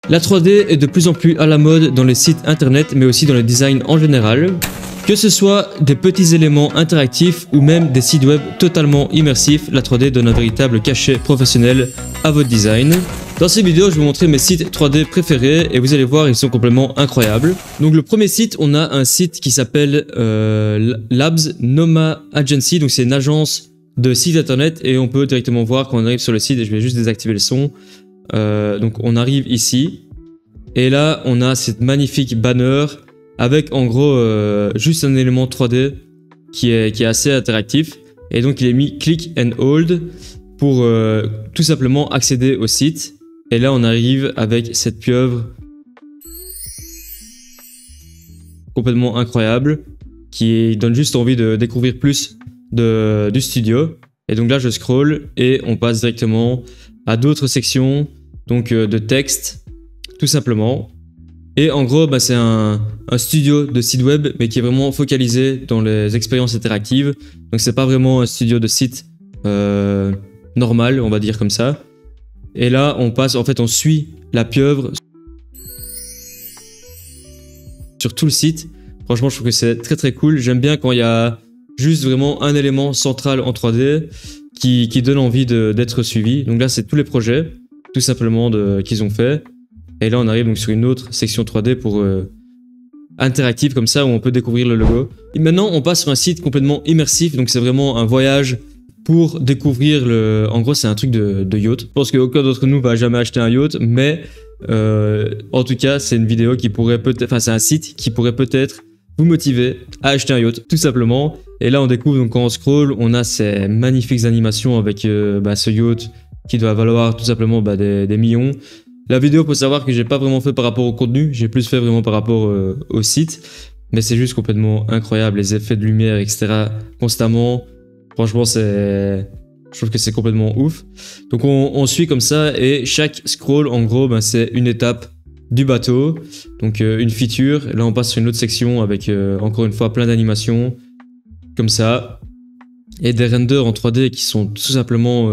La 3D est de plus en plus à la mode dans les sites internet mais aussi dans le design en général. Que ce soit des petits éléments interactifs ou même des sites web totalement immersifs, la 3D donne un véritable cachet professionnel à votre design. Dans cette vidéo, je vais vous montrer mes sites 3D préférés et vous allez voir, ils sont complètement incroyables. Donc le premier site, on a un site qui s'appelle Labs Noma Agency, donc c'est une agence de sites internet et on peut directement voir quand on arrive sur le site, et je vais juste désactiver le son. Donc on arrive ici et là on a cette magnifique banner avec en gros juste un élément 3D qui est assez interactif, et donc il est mis click and hold pour tout simplement accéder au site. Et là on arrive avec cette pieuvre complètement incroyable qui donne juste envie de découvrir plus du studio. Et donc là je scroll et on passe directement à d'autres sections donc de texte tout simplement. Et en gros, c'est un studio de site web, mais qui est vraiment focalisé dans les expériences interactives. Donc c'est pas vraiment un studio de site normal, on va dire comme ça. Et là, on passe, en fait, on suit la pieuvre sur tout le site. Franchement, je trouve que c'est très très cool. J'aime bien quand il y a juste vraiment un élément central en 3D qui donne envie d'être suivi. Donc là, c'est tous les projets, tout simplement, qu'ils ont fait. Et là, on arrive donc sur une autre section 3D pour interactive comme ça, où on peut découvrir le logo. Et maintenant, on passe sur un site complètement immersif. Donc, c'est vraiment un voyage pour découvrir le... En gros, c'est un truc de yacht. Je pense qu'aucun d'entre nous va jamais acheter un yacht, mais en tout cas, c'est une vidéo qui pourrait peut-être... Enfin, c'est un site qui pourrait peut-être vous motiver à acheter un yacht, tout simplement. Et là, on découvre, donc quand on scroll, on a ces magnifiques animations avec ce yacht qui doit valoir tout simplement des millions. La vidéo, faut savoir que j'ai pas vraiment fait par rapport au contenu, j'ai plus fait vraiment par rapport au site, mais c'est juste complètement incroyable, les effets de lumière, etc. constamment. Franchement, je trouve que c'est complètement ouf. Donc on suit comme ça, et chaque scroll, en gros, c'est une étape du bateau, donc une feature. Là, on passe sur une autre section avec encore une fois plein d'animations comme ça, et des renders en 3D qui sont tout simplement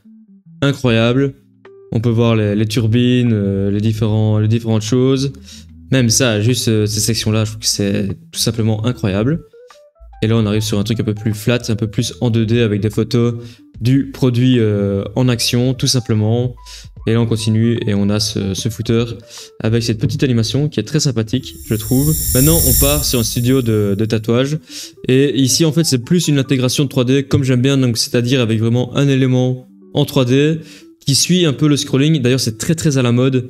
incroyables. On peut voir les turbines, les différentes choses. Même ça, juste ces sections-là, je trouve que c'est tout simplement incroyable. Et là, on arrive sur un truc un peu plus flat, un peu plus en 2D avec des photos du produit en action, tout simplement. Et là, on continue et on a ce footer avec cette petite animation qui est très sympathique, je trouve. Maintenant, on part sur un studio de tatouage. Et ici, en fait, c'est plus une intégration de 3D comme j'aime bien, donc c'est-à-dire avec vraiment un élément en 3D qui suit un peu le scrolling. D'ailleurs, c'est très très à la mode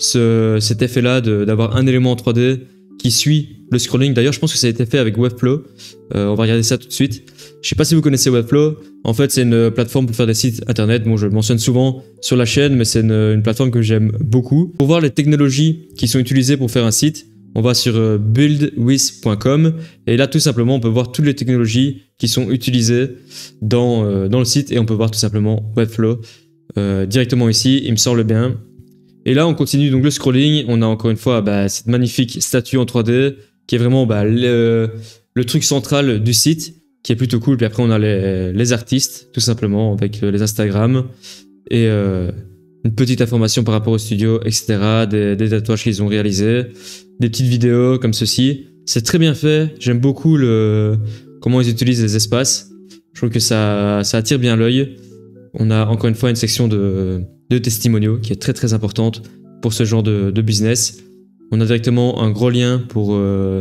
cet effet-là d'avoir un élément en 3D qui suit le scrolling. D'ailleurs, je pense que ça a été fait avec Webflow. On va regarder ça tout de suite. Je sais pas si vous connaissez Webflow. En fait, c'est une plateforme pour faire des sites internet. Bon, je le mentionne souvent sur la chaîne, mais c'est une plateforme que j'aime beaucoup. Pour voir les technologies qui sont utilisées pour faire un site, on va sur buildwith.com et là, tout simplement, on peut voir toutes les technologies qui sont utilisées dans le site, et on peut voir tout simplement Webflow directement ici, il me semble bien. Et là, on continue donc le scrolling. On a encore une fois cette magnifique statue en 3D qui est vraiment le truc central du site, qui est plutôt cool. Puis après, on a les artistes, tout simplement, avec les Instagram et une petite information par rapport au studio, etc. Des tatouages qu'ils ont réalisés, des petites vidéos comme ceci. C'est très bien fait. J'aime beaucoup comment ils utilisent les espaces. Je trouve que ça attire bien l'œil. On a encore une fois une section de testimoniaux qui est très très importante pour ce genre de business. On a directement un gros lien pour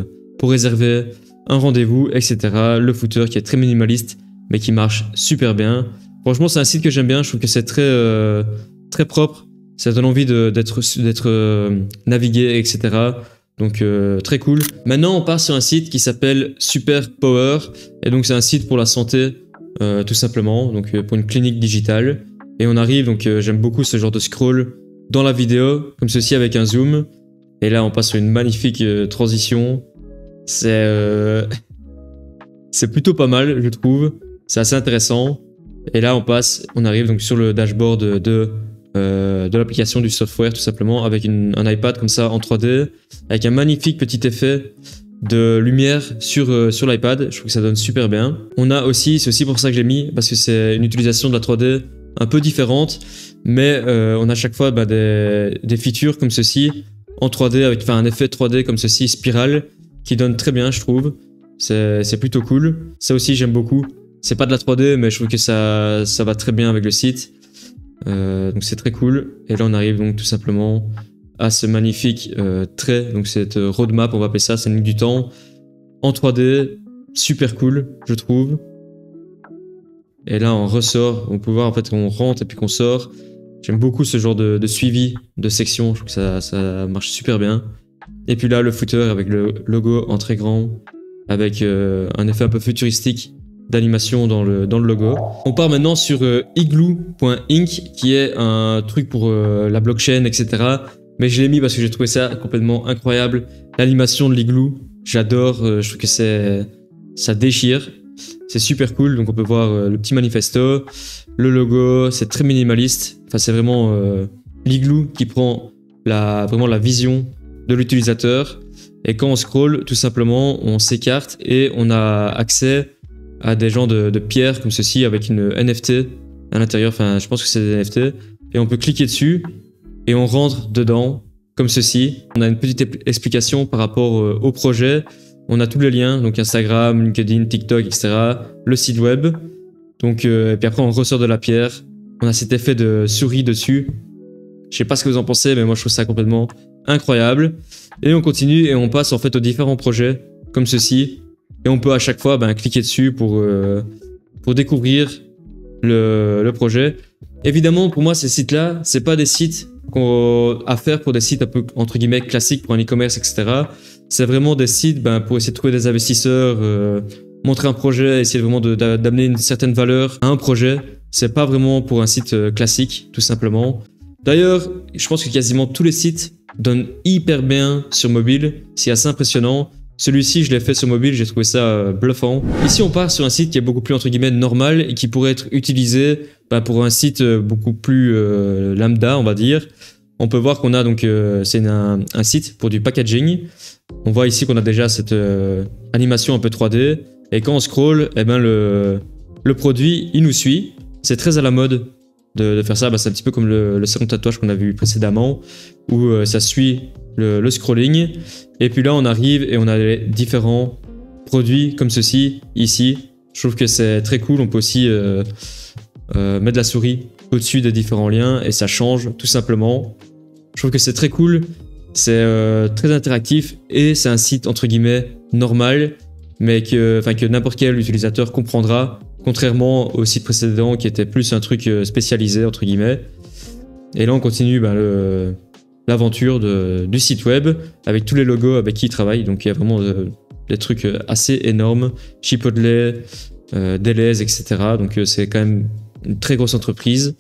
réserver un rendez-vous, etc. Le footer qui est très minimaliste mais qui marche super bien. Franchement, c'est un site que j'aime bien. Je trouve que c'est très propre. Ça donne envie d'être navigué, etc. Donc très cool. Maintenant, on part sur un site qui s'appelle Super Power. Et donc c'est un site pour la santé. Tout simplement, donc pour une clinique digitale. Et on arrive, donc j'aime beaucoup ce genre de scroll dans la vidéo, comme ceci avec un zoom. Et là, on passe sur une magnifique transition. C'est plutôt pas mal, je trouve. C'est assez intéressant. Et là, on arrive donc sur le dashboard de l'application du software, tout simplement, avec un iPad comme ça en 3D, avec un magnifique petit effet de lumière sur l'iPad. Je trouve que ça donne super bien. On a aussi, c'est aussi pour ça que j'ai mis, parce que c'est une utilisation de la 3D un peu différente. mais on a à chaque fois des features comme ceci en 3D avec un effet 3D comme ceci, spirale, qui donne très bien, je trouve. C'est plutôt cool. Ça aussi, j'aime beaucoup. C'est pas de la 3D, mais je trouve que ça va très bien avec le site. Donc c'est très cool. Et là, on arrive donc tout simplement à ce magnifique trait. Donc cette roadmap, on va appeler ça, c'est une ligne du temps en 3D. Super cool, je trouve. Et là, on ressort. On peut voir en fait qu'on rentre et puis qu'on sort. J'aime beaucoup ce genre de suivi de section. Je trouve que ça marche super bien. Et puis là, le footer avec le logo en très grand, avec un effet un peu futuristique d'animation dans le logo. On part maintenant sur igloo.inc, qui est un truc pour la blockchain, etc. Mais je l'ai mis parce que j'ai trouvé ça complètement incroyable. L'animation de l'igloo, j'adore. Je trouve que ça déchire. C'est super cool. Donc on peut voir le petit manifesto, le logo. C'est très minimaliste. Enfin, c'est vraiment l'igloo qui prend vraiment la vision de l'utilisateur. Et quand on scrolle, tout simplement, on s'écarte et on a accès à des genres de pierres comme ceci avec une NFT à l'intérieur. Enfin, je pense que c'est des NFT. Et on peut cliquer dessus et on rentre dedans comme ceci. On a une petite explication par rapport au projet. On a tous les liens, donc Instagram, LinkedIn, TikTok, etc. Le site web. Donc, et puis après, on ressort de la pierre. On a cet effet de souris dessus. Je sais pas ce que vous en pensez, mais moi, je trouve ça complètement incroyable. Et on continue et on passe en fait aux différents projets comme ceci. Et on peut à chaque fois cliquer dessus pour découvrir le projet. Évidemment, pour moi, ces sites-là, c'est pas des sites à faire pour des sites un peu entre guillemets classiques pour un e-commerce, etc. C'est vraiment des sites pour essayer de trouver des investisseurs, montrer un projet, essayer vraiment d'amener une certaine valeur à un projet. C'est pas vraiment pour un site classique, tout simplement. D'ailleurs, je pense que quasiment tous les sites donnent hyper bien sur mobile. C'est assez impressionnant. Celui-ci, je l'ai fait sur mobile, j'ai trouvé ça bluffant. Ici, on part sur un site qui est beaucoup plus entre guillemets normal et qui pourrait être utilisé pour un site beaucoup plus lambda, on va dire. On peut voir qu'on a donc c'est un site pour du packaging. On voit ici qu'on a déjà cette animation un peu 3D. Et quand on scrolle, le produit, il nous suit. C'est très à la mode de faire ça. C'est un petit peu comme le salon de tatouage qu'on a vu précédemment, où ça suit le scrolling. Et puis là, on arrive et on a les différents produits comme ceci, ici. Je trouve que c'est très cool. On peut aussi mettre la souris au-dessus des différents liens et ça change tout simplement. Je trouve que c'est très cool. C'est très interactif et c'est un site entre guillemets normal, mais que n'importe quel utilisateur comprendra, contrairement au site précédent qui était plus un truc spécialisé entre guillemets. Et là, on continue l'aventure du site web avec tous les logos avec qui il travaille. Donc il y a vraiment des trucs assez énormes, Chipotle, Deleuze, etc. Donc c'est quand même une très grosse entreprise.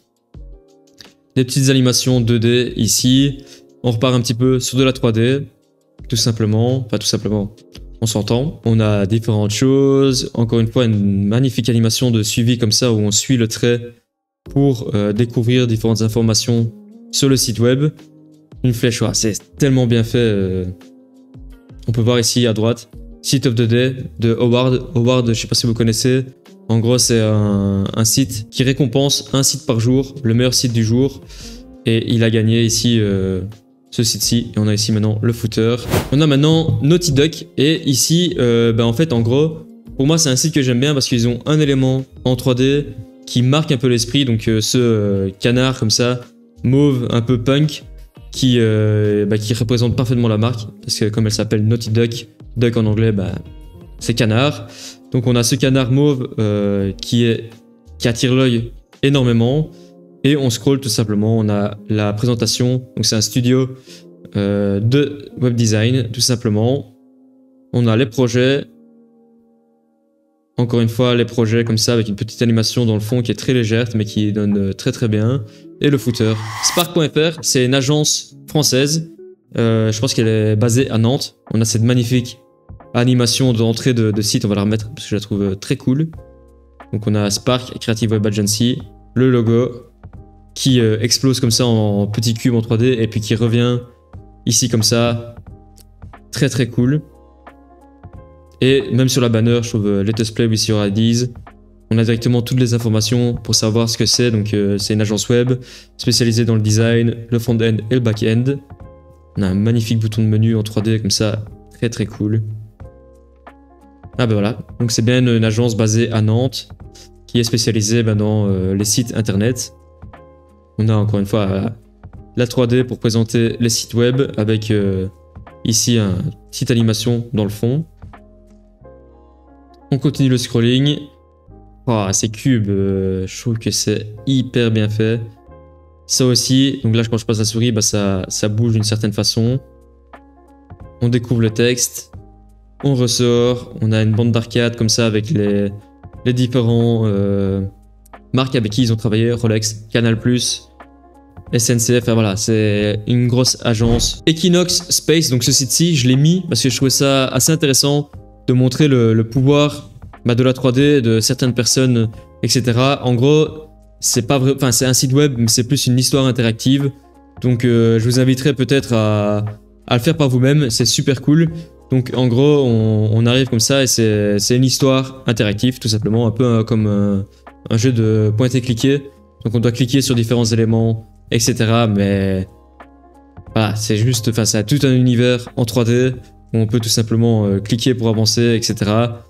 Des petites animations 2D ici. On repart un petit peu sur de la 3D, tout simplement. Enfin tout simplement, on s'entend. On a différentes choses. Encore une fois, une magnifique animation de suivi comme ça où on suit le trait pour découvrir différentes informations sur le site web. Une flèche, c'est tellement bien fait. On peut voir ici à droite, Site of the Day de Howard. Howard, je sais pas si vous connaissez. En gros, c'est un site qui récompense un site par jour, le meilleur site du jour. Et il a gagné ici ce site-ci. Et on a ici maintenant le footer. On a maintenant Naughty Duck. Et ici, en fait, en gros, pour moi, c'est un site que j'aime bien parce qu'ils ont un élément en 3D qui marque un peu l'esprit. Donc ce canard comme ça, mauve, un peu punk, qui représente parfaitement la marque. Parce que comme elle s'appelle Naughty Duck, Duck en anglais, c'est canard. Donc on a ce canard mauve qui attire l'œil énormément. Et on scrolle tout simplement, on a la présentation. Donc c'est un studio de web design, tout simplement. On a les projets. Encore une fois, les projets comme ça, avec une petite animation dans le fond qui est très légère, mais qui donne très très bien. Et le footer. Spark.fr, c'est une agence française. Je pense qu'elle est basée à Nantes. On a cette magnifique animation d'entrée de site, on va la remettre parce que je la trouve très cool. Donc on a Spark, Creative Web Agency, le logo qui explose comme ça en petits cubes en 3D et puis qui revient ici comme ça. Très très cool. Et même sur la banner, je trouve Let us play with your ideas. On a directement toutes les informations pour savoir ce que c'est. Donc c'est une agence web spécialisée dans le design, le front-end et le back-end. On a un magnifique bouton de menu en 3D comme ça, très très cool. Ah ben voilà, donc c'est bien une agence basée à Nantes qui est spécialisée dans les sites internet. On a encore une fois la 3D pour présenter les sites web avec ici une petite animation dans le fond. On continue le scrolling. Oh, ces cubes, je trouve que c'est hyper bien fait. Ça aussi, donc là quand je passe la souris, ça bouge d'une certaine façon. On découvre le texte. On ressort. On a une bande d'arcade comme ça avec les différents marques avec qui ils ont travaillé. Rolex, Canal+, SNCF, enfin voilà, c'est une grosse agence. Equinox Space, donc ce site-ci, je l'ai mis parce que je trouvais ça assez intéressant de montrer le pouvoir de la 3D, de certaines personnes, etc. En gros, c'est pas vrai, enfin c'est un site web, mais c'est plus une histoire interactive. Donc je vous inviterai peut-être à le faire par vous-même, c'est super cool. Donc en gros, on arrive comme ça et c'est une histoire interactive, tout simplement, un peu comme un jeu de pointer-cliquer. Donc on doit cliquer sur différents éléments, etc. Mais voilà, c'est juste, enfin ça a tout un univers en 3D où on peut tout simplement cliquer pour avancer, etc.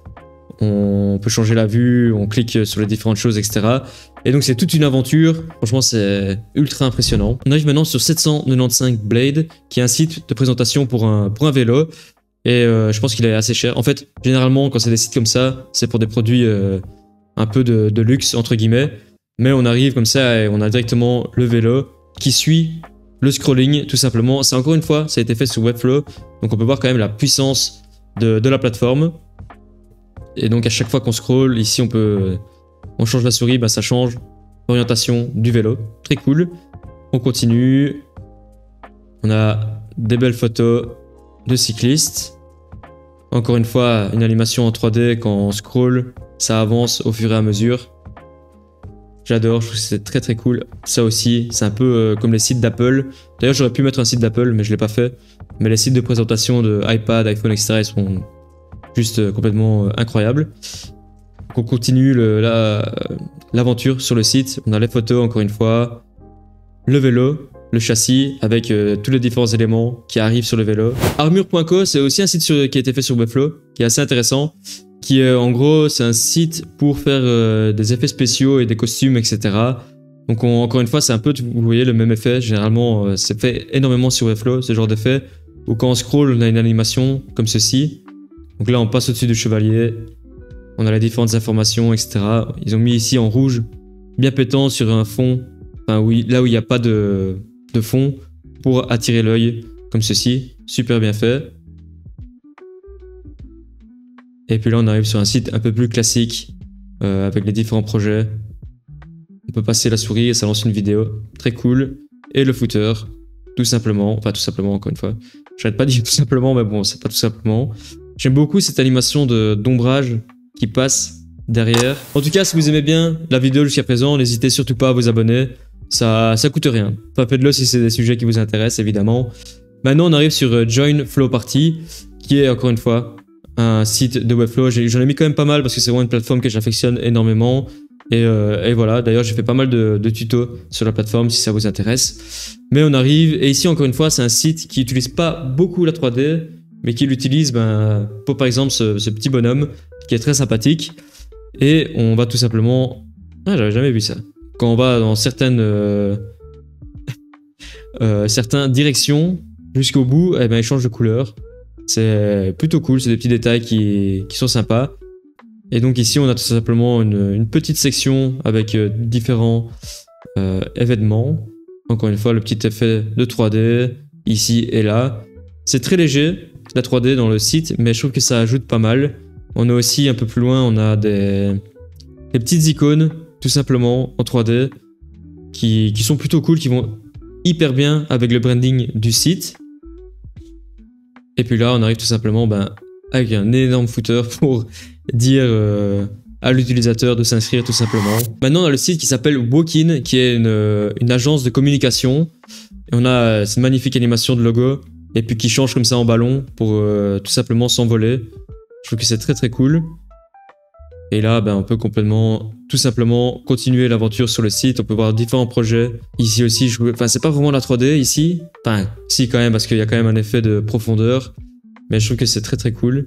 On peut changer la vue, on clique sur les différentes choses, etc. Et donc c'est toute une aventure, franchement c'est ultra impressionnant. On arrive maintenant sur 795 Blade, qui est un site de présentation pour un vélo. Et je pense qu'il est assez cher. En fait, généralement quand c'est des sites comme ça, c'est pour des produits un peu de luxe, entre guillemets. Mais on arrive comme ça et on a directement le vélo qui suit le scrolling, tout simplement. C'est encore une fois, ça a été fait sur Webflow, donc on peut voir quand même la puissance de la plateforme. Et donc à chaque fois qu'on scroll, ici on change la souris, ça change l'orientation du vélo. Très cool. On continue. On a des belles photos de cyclistes. Encore une fois, une animation en 3D quand on scroll, ça avance au fur et à mesure. J'adore, je trouve que c'est très très cool. Ça aussi, c'est un peu comme les sites d'Apple. D'ailleurs, j'aurais pu mettre un site d'Apple, mais je l'ai pas fait. Mais les sites de présentation de iPad, iPhone, etc. ils sont juste complètement incroyables. Donc on continue l'aventure sur le site. On a les photos, encore une fois. Le vélo, le châssis, avec tous les différents éléments qui arrivent sur le vélo. Armure.co, c'est aussi un site qui a été fait sur Webflow, qui est assez intéressant. Qui est en gros, c'est un site pour faire des effets spéciaux et des costumes, etc. Donc encore une fois, c'est un peu, vous voyez, le même effet. Généralement, c'est fait énormément sur Webflow, ce genre d'effet. Ou quand on scroll, on a une animation comme ceci. Donc là, on passe au-dessus du chevalier. On a les différentes informations, etc. Ils ont mis ici en rouge, bien pétant sur un fond. Enfin, oui, là où il n'y a pas de fond, pour attirer l'œil, comme ceci. Super bien fait. Et puis là, on arrive sur un site un peu plus classique, avec les différents projets. On peut passer la souris et ça lance une vidéo. Très cool. Et le footer, tout simplement. Enfin, tout simplement, encore une fois. J'arrête pas de dire tout simplement, mais bon, c'est pas tout simplement. J'aime beaucoup cette animation d'ombrage qui passe derrière. En tout cas, si vous aimez bien la vidéo jusqu'à présent, n'hésitez surtout pas à vous abonner. Ça coûte rien. Enfin, faites-le si c'est des sujets qui vous intéressent, évidemment. Maintenant, on arrive sur Join Flow Party, qui est, encore une fois, un site de Webflow. J'en ai mis quand même pas mal parce que c'est vraiment une plateforme que j'affectionne énormément. Et voilà, d'ailleurs j'ai fait pas mal de tutos sur la plateforme si ça vous intéresse. Mais on arrive, et ici encore une fois c'est un site qui n'utilise pas beaucoup la 3D, mais qui l'utilise pour par exemple ce petit bonhomme qui est très sympathique. Et on va tout simplement... Ah, j'avais jamais vu ça. Quand on va dans certaines directions jusqu'au bout, il change de couleur. C'est plutôt cool, c'est des petits détails qui sont sympas. Et donc ici, on a tout simplement une petite section avec différents événements. Encore une fois, le petit effet de 3D, ici et là. C'est très léger, la 3D dans le site, mais je trouve que ça ajoute pas mal. On a aussi, un peu plus loin, on a des petites icônes, tout simplement, en 3D, qui sont plutôt cool, qui vont hyper bien avec le branding du site. Et puis là, on arrive tout simplement avec un énorme footer pour dire à l'utilisateur de s'inscrire tout simplement. Maintenant, on a le site qui s'appelle Walk-in, qui est une agence de communication. Et on a cette magnifique animation de logo, et puis qui change comme ça en ballon pour tout simplement s'envoler. Je trouve que c'est très très cool. Et là, ben, on peut complètement, tout simplement, continuer l'aventure sur le site. On peut voir différents projets. Ici aussi, enfin, c'est pas vraiment la 3D ici. Enfin, si quand même, parce qu'il y a quand même un effet de profondeur. Mais je trouve que c'est très très cool.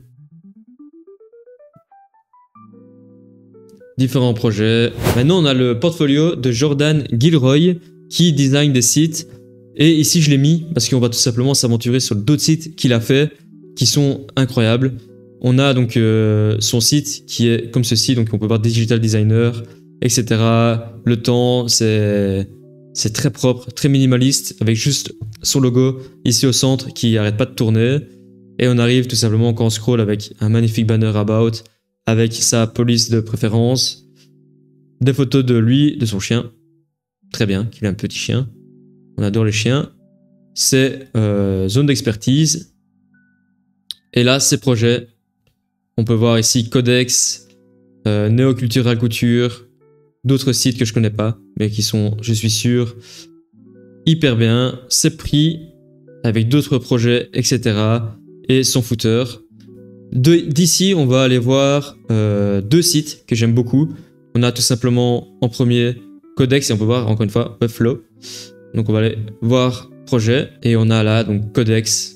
Différents projets. Maintenant, on a le portfolio de Jordan Gilroy qui design des sites. Et ici, je l'ai mis parce qu'on va tout simplement s'aventurer sur d'autres sites qu'il a fait qui sont incroyables. On a donc son site qui est comme ceci. Donc, on peut voir Digital Designer, etc. Le temps, c'est très propre, très minimaliste avec juste son logo ici au centre qui arrête pas de tourner. Et on arrive tout simplement quand on scroll avec un magnifique banner About, avec sa police de préférence, des photos de lui, de son chien. Très bien, qu'il a un petit chien. On adore les chiens. C'est zone d'expertise. Et là, ses projets. On peut voir ici Codex, Néocultural Couture, d'autres sites que je connais pas, mais qui sont, je suis sûr, hyper bien. Ses prix, avec d'autres projets, etc. Et son footer. D'ici, on va aller voir deux sites que j'aime beaucoup. On a tout simplement en premier Codex et on peut voir encore une fois Webflow. Donc on va aller voir projet et on a là donc Codex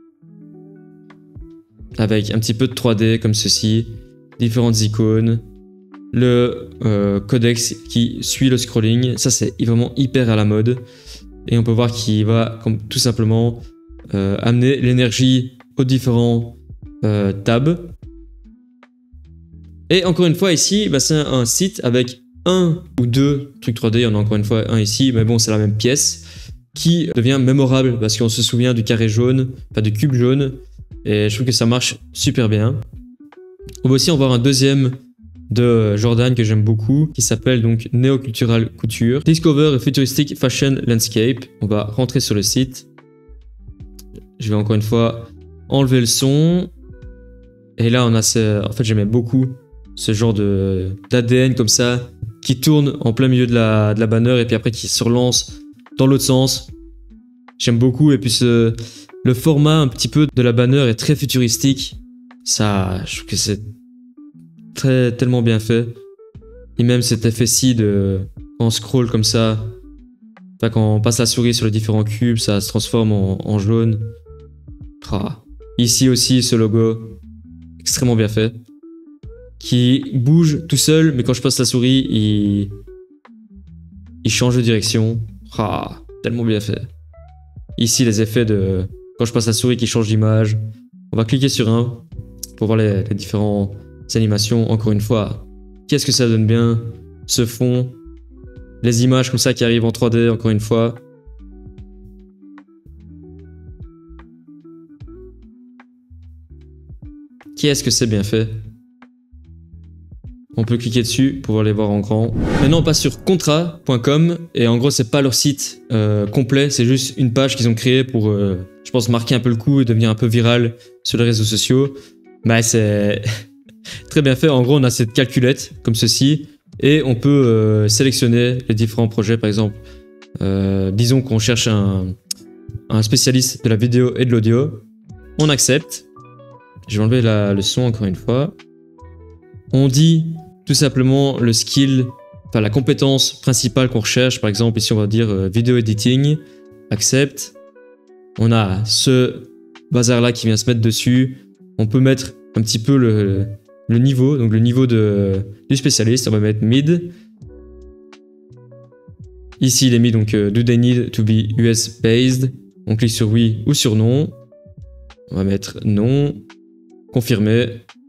avec un petit peu de 3D comme ceci, différentes icônes, le Codex qui suit le scrolling. Ça c'est vraiment hyper à la mode et on peut voir qu'il va comme, tout simplement amener l'énergie aux différents tab. Et encore une fois ici, bah, c'est un site avec un ou deux trucs 3D, il y en a encore une fois un ici, mais bon c'est la même pièce, qui devient mémorable parce qu'on se souvient du carré jaune, enfin du cube jaune, et je trouve que ça marche super bien. On va aussi en voir un deuxième de Jordan que j'aime beaucoup, qui s'appelle donc Néocultural Couture, Discover a Futuristic Fashion Landscape. On va rentrer sur le site. Je vais encore une fois enlever le son. Et là, on a en fait, j'aimais beaucoup ce genre d'ADN comme ça, qui tourne en plein milieu de la banner et puis après qui se relance dans l'autre sens. J'aime beaucoup. Et puis le format un petit peu de la banner est très futuristique. Ça, je trouve que c'est tellement bien fait. Et même cet effet-ci quand on scroll comme ça, enfin, quand on passe la souris sur les différents cubes, ça se transforme en jaune. Ah. Ici aussi, ce logo, extrêmement bien fait, qui bouge tout seul, mais quand je passe la souris, il change de direction. Ah, tellement bien fait. Ici, les effets de quand je passe la souris qui change d'image. On va cliquer sur un pour voir les différentes animations. Encore une fois, qu'est-ce que ça donne bien, ce fond, les images comme ça qui arrivent en 3D, encore une fois. Qu'est-ce que c'est bien fait. On peut cliquer dessus pour les voir en grand. Maintenant, on passe sur contrat.com et en gros, c'est pas leur site complet, c'est juste une page qu'ils ont créée pour, je pense, marquer un peu le coup et devenir un peu viral sur les réseaux sociaux. Mais c'est très bien fait. En gros, on a cette calculette comme ceci et on peut sélectionner les différents projets. Par exemple, disons qu'on cherche un spécialiste de la vidéo et de l'audio. On accepte. Je vais enlever le son encore une fois. On dit tout simplement le skill, enfin la compétence principale qu'on recherche. Par exemple, ici on va dire vidéo editing, accepte. On a ce bazar là qui vient se mettre dessus. On peut mettre un petit peu le niveau, donc le niveau du spécialiste. On va mettre mid. Ici il est mis donc do they need to be US based. On clique sur oui ou sur non. On va mettre non. Confirmer.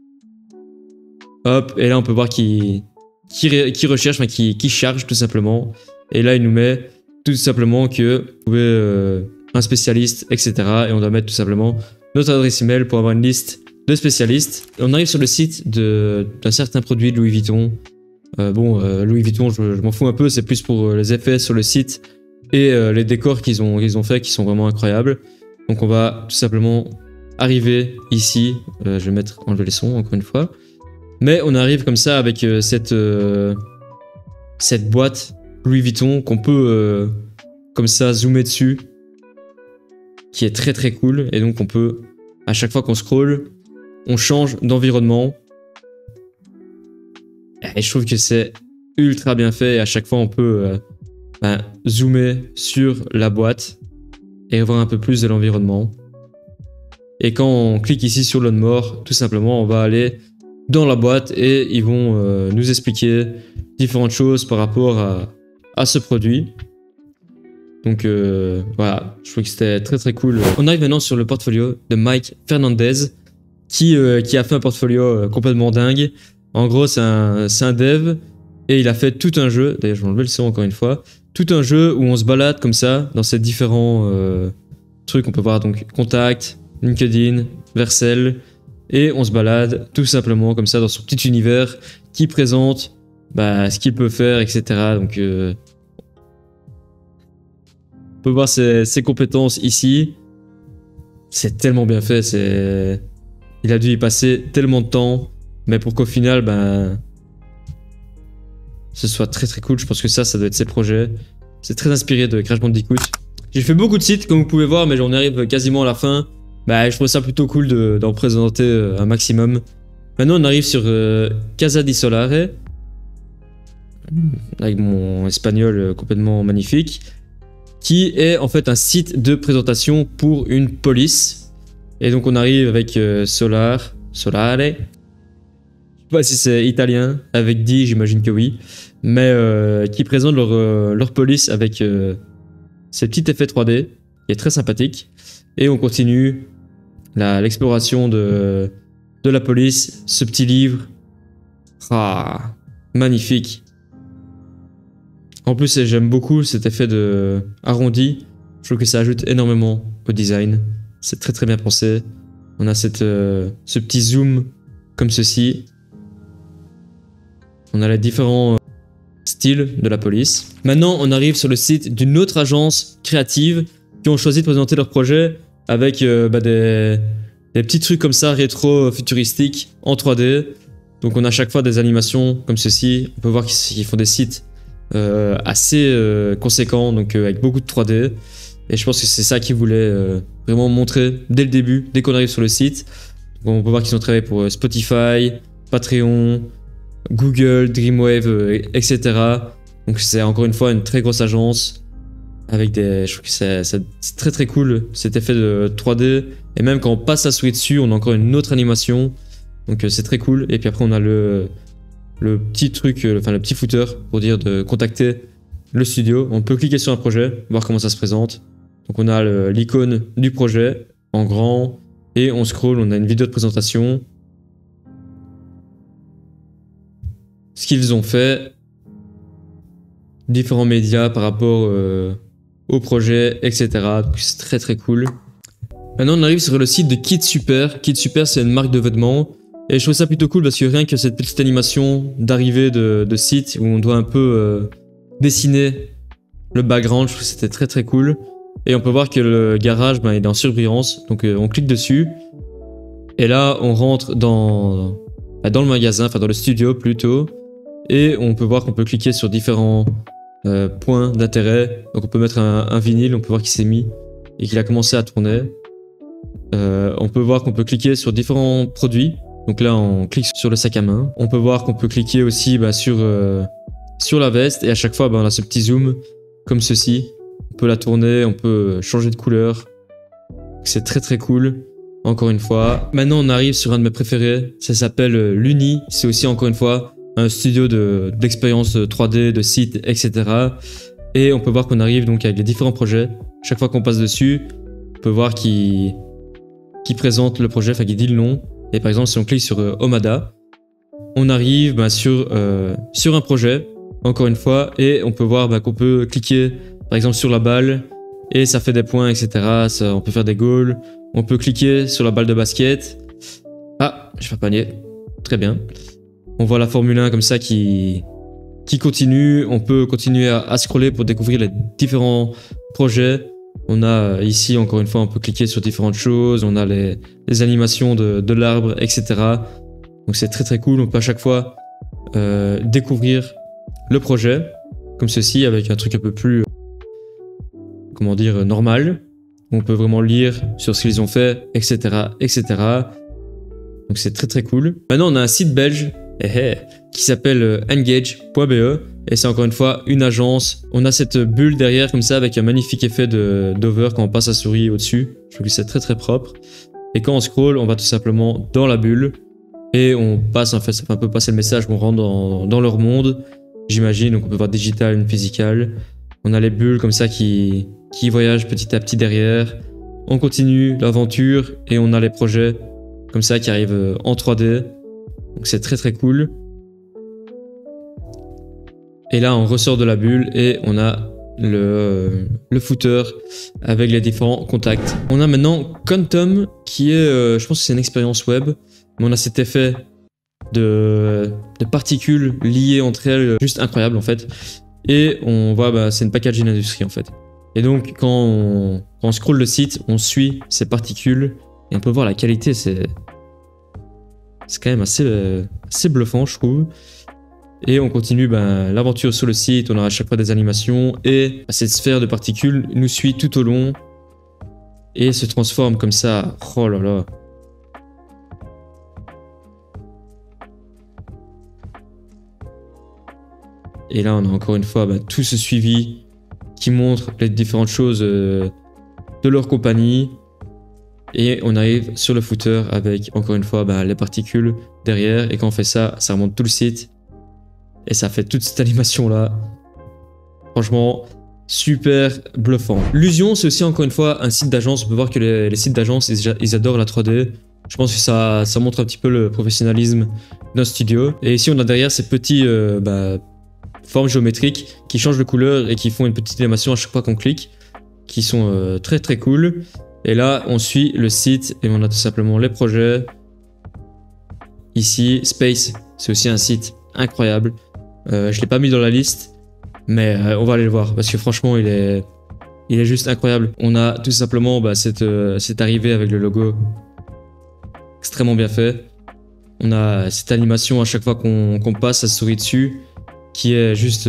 Hop, et là on peut voir qui recherche, enfin qui charge tout simplement. Et là il nous met tout simplement que vous pouvez un spécialiste, etc. Et on doit mettre tout simplement notre adresse email pour avoir une liste de spécialistes. Et on arrive sur le site d'un certain produit de Louis Vuitton. Louis Vuitton, je m'en fous un peu, c'est plus pour les effets sur le site et les décors qu'ils ont fait qui sont vraiment incroyables. Donc on va tout simplement arriver ici. Je vais enlever les sons encore une fois. Mais on arrive comme ça avec cette boîte Louis Vuitton qu'on peut comme ça zoomer dessus, qui est très très cool. Et donc on peut, à chaque fois qu'on scroll, on change d'environnement. Et je trouve que c'est ultra bien fait. Et à chaque fois, on peut zoomer sur la boîte et voir un peu plus de l'environnement. Et quand on clique ici sur Learn More, tout simplement, on va aller dans la boîte et ils vont nous expliquer différentes choses par rapport à ce produit. Donc voilà, je trouve que c'était très très cool. On arrive maintenant sur le portfolio de Mike Fernandez qui a fait un portfolio complètement dingue. En gros, c'est un dev et il a fait tout un jeu. D'ailleurs, je vais enlever le son encore une fois. Tout un jeu où on se balade comme ça dans ces différents trucs. On peut voir donc Contact, LinkedIn, Vercel. Et on se balade tout simplement comme ça dans son petit univers qui présente ce qu'il peut faire, etc. Donc on peut voir ses compétences ici. C'est tellement bien fait. Il a dû y passer tellement de temps. Mais pour qu'au final, ce soit très très cool. Je pense que ça doit être ses projets. C'est très inspiré de Crash Bandicoot. J'ai fait beaucoup de sites, comme vous pouvez voir, mais j'en arrive quasiment à la fin. Je trouve ça plutôt cool d'en présenter un maximum. Maintenant, on arrive sur Casa di Solare. Avec mon espagnol complètement magnifique. Qui est en fait un site de présentation pour une police. Et donc, on arrive avec Solare. Je sais pas si c'est italien. Avec D, j'imagine que oui. Mais qui présente leur police avec ces petits effets 3D. Qui est très sympathique. Et on continue l'exploration de la police, ce petit livre. Magnifique. En plus, j'aime beaucoup cet effet de arrondi. Je trouve que ça ajoute énormément au design. C'est très très bien pensé. On a ce petit zoom comme ceci. On a les différents styles de la police. Maintenant, on arrive sur le site d'une autre agence créative qui ont choisi de présenter leur projet avec des petits trucs comme ça, rétro-futuristiques en 3D. Donc on a à chaque fois des animations comme ceci. On peut voir qu'ils font des sites assez conséquents, donc avec beaucoup de 3D. Et je pense que c'est ça qu'ils voulaient vraiment montrer dès le début, dès qu'on arrive sur le site. Donc on peut voir qu'ils ont travaillé pour Spotify, Patreon, Google, Dreamwave, etc. Donc c'est encore une fois une très grosse agence. Je trouve que c'est très très cool cet effet de 3D. Et même quand on passe la souris dessus, on a encore une autre animation. Donc c'est très cool. Et puis après on a le petit truc, le petit footer pour dire de contacter le studio. On peut cliquer sur un projet, voir comment ça se présente. Donc on a l'icône du projet en grand. Et on scroll, on a une vidéo de présentation. Ce qu'ils ont fait. Différents médias par rapport au projet, etc. Donc c'est très très cool. Maintenant on arrive sur le site de Kit Super. Kit Super, c'est une marque de vêtements. Et je trouve ça plutôt cool parce que rien que cette petite animation d'arrivée de site où on doit un peu dessiner le background, je trouve que c'était très très cool. Et on peut voir que le garage il est en surbrillance. Donc on clique dessus. Et là on rentre dans le magasin, enfin dans le studio plutôt. Et on peut voir qu'on peut cliquer sur différents points d'intérêt. Donc on peut mettre un vinyle, on peut voir qu'il s'est mis et qu'il a commencé à tourner. On peut voir qu'on peut cliquer sur différents produits. Donc là on clique sur le sac à main. On peut voir qu'on peut cliquer aussi sur la veste. Et à chaque fois on a ce petit zoom comme ceci. On peut la tourner, on peut changer de couleur. C'est très très cool. Encore une fois. Maintenant on arrive sur un de mes préférés. Ça s'appelle Luni. C'est aussi encore une fois un studio d'expérience 3D, de sites, etc. Et on peut voir qu'on arrive donc avec les différents projets. Chaque fois qu'on passe dessus, on peut voir qu'il présente le projet, enfin qu'il dit le nom. Et par exemple, si on clique sur Omada, on arrive sur un projet, encore une fois, et on peut voir qu'on peut cliquer par exemple sur la balle et ça fait des points, etc. On peut faire des goals. On peut cliquer sur la balle de basket. Je fais un panier. Très bien. On voit la Formule 1 comme ça qui continue. On peut continuer à scroller pour découvrir les différents projets. On a ici, encore une fois, on peut cliquer sur différentes choses. On a les animations de l'arbre, etc. Donc c'est très très cool. On peut à chaque fois découvrir le projet comme ceci avec un truc un peu plus, normal. On peut vraiment lire sur ce qu'ils ont fait, etc., etc. Donc c'est très très cool. Maintenant, on a un site belge. qui s'appelle Engage.be et c'est encore une fois une agence. On a cette bulle derrière comme ça avec un magnifique effet d'over quand on passe la souris au-dessus. Je trouve que c'est très très propre. Et quand on scroll, on va tout simplement dans la bulle et on passe en fait, ça fait un peu passer le message, on rentre dans leur monde, j'imagine. Donc on peut voir digital, physical. On a les bulles comme ça qui voyagent petit à petit derrière. On continue l'aventure et on a les projets comme ça qui arrivent en 3D. Donc c'est très très cool. Et là on ressort de la bulle et on a le footer avec les différents contacts. On a maintenant Quantum qui est, je pense que c'est une expérience web, mais on a cet effet de particules liées entre elles juste incroyable en fait. Et on voit, c'est une packaging industrie en fait. Et donc quand on scrolle le site, on suit ces particules et on peut voir la qualité, c'est quand même assez bluffant je trouve. Et on continue l'aventure sur le site, on aura à chaque fois des animations et cette sphère de particules nous suit tout au long et se transforme comme ça. Oh là là. Et là on a encore une fois tout ce suivi qui montre les différentes choses de leur compagnie. Et on arrive sur le footer avec encore une fois les particules derrière. Et quand on fait ça, ça remonte tout le site. Et ça fait toute cette animation là. Franchement, super bluffant. Lusion, c'est aussi encore une fois un site d'agence. On peut voir que les sites d'agence, ils adorent la 3D. Je pense que ça montre un petit peu le professionnalisme d'un studio. Et ici, on a derrière ces petits formes géométriques qui changent de couleur et qui font une petite animation à chaque fois qu'on clique, qui sont très très cool. Et là, on suit le site et on a tout simplement les projets. Ici, Space, c'est aussi un site incroyable. Je ne l'ai pas mis dans la liste, mais on va aller le voir parce que franchement, il est juste incroyable. On a tout simplement cette arrivée avec le logo extrêmement bien fait. On a cette animation à chaque fois qu'on passe sa souris dessus qui est juste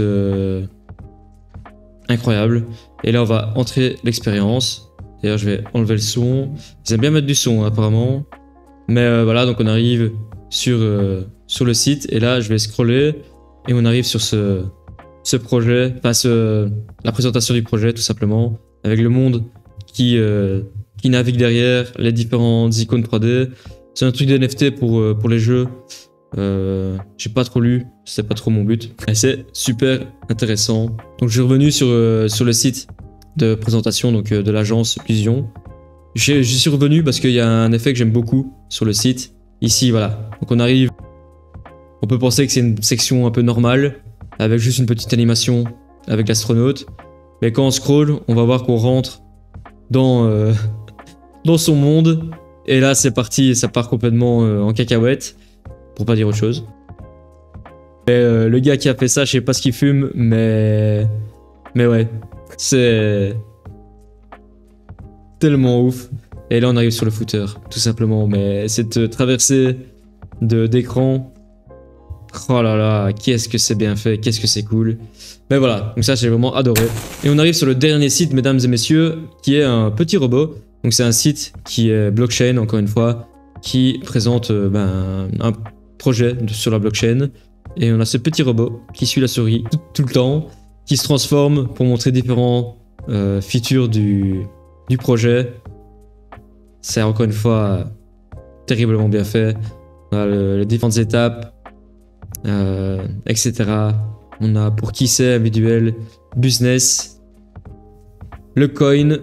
incroyable. Et là, on va entrer l'expérience. D'ailleurs, je vais enlever le son. Ils aiment bien mettre du son, apparemment. Mais voilà, donc on arrive sur le site. Et là, je vais scroller. Et on arrive sur ce projet. Enfin, la présentation du projet, tout simplement. Avec le monde qui navigue derrière. Les différentes icônes 3D. C'est un truc de NFT pour les jeux. J'ai pas trop lu. C'était pas trop mon but. Et c'est super intéressant. Donc, je suis revenu sur le site de présentation de l'agence Lusion. J'y suis revenu parce qu'il y a un effet que j'aime beaucoup sur le site. Ici, voilà. Donc on arrive. On peut penser que c'est une section un peu normale, avec juste une petite animation avec l'astronaute. Mais quand on scroll, on va voir qu'on rentre dans son monde. Et là, c'est parti, ça part complètement en cacahuète, pour pas dire autre chose. Et, le gars qui a fait ça, je sais pas ce qu'il fume, mais ouais. C'est tellement ouf. Et là on arrive sur le footer, tout simplement. Mais cette traversée d'écran, oh là là, qu'est-ce que c'est bien fait, qu'est-ce que c'est cool. Mais voilà, donc ça j'ai vraiment adoré. Et on arrive sur le dernier site, mesdames et messieurs, qui est un petit robot. Donc c'est un site qui est blockchain, encore une fois, qui présente un projet sur la blockchain. Et on a ce petit robot qui suit la souris tout le temps, qui se transforme pour montrer différents features du projet. C'est encore une fois terriblement bien fait. On a les différentes étapes, etc. On a pour qui c'est, individuel, business, le coin.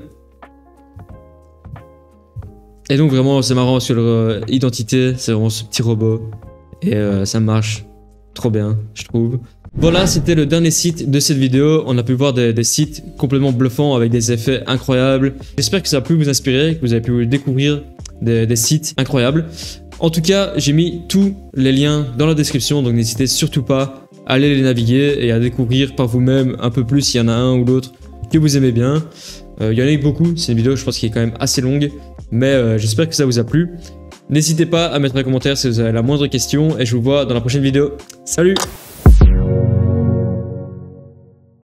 Et donc vraiment c'est marrant sur leur identité, c'est vraiment ce petit robot. Et ça marche trop bien, je trouve. Voilà, c'était le dernier site de cette vidéo. On a pu voir des sites complètement bluffants avec des effets incroyables. J'espère que ça a pu vous inspirer, que vous avez pu découvrir des sites incroyables. En tout cas, j'ai mis tous les liens dans la description, donc n'hésitez surtout pas à aller les naviguer et à découvrir par vous-même un peu plus s'il y en a un ou l'autre que vous aimez bien. Il y en a eu beaucoup, c'est une vidéo je pense qui est quand même assez longue, mais j'espère que ça vous a plu. N'hésitez pas à mettre un commentaire si vous avez la moindre question et je vous vois dans la prochaine vidéo. Salut!